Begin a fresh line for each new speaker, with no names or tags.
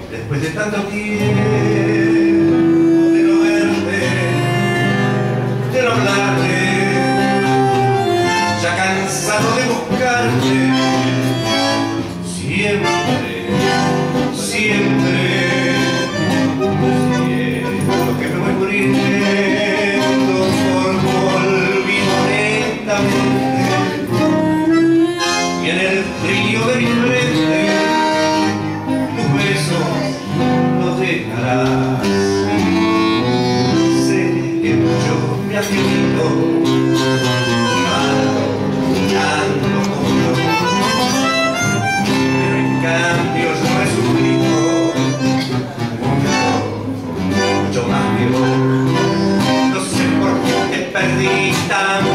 Después de tanto tiempo de no verte, de no hablarte, ya cansado de buscarte, siempre, siempre, siento que me voy muriendo por tu olvido lentamente, y en el frío de mi frente tus besos no dejarás. Sé que mucho me has querido, mirando como yo, pero en cambio yo he sufrido mucho más que vos. No sé por qué te perdí tan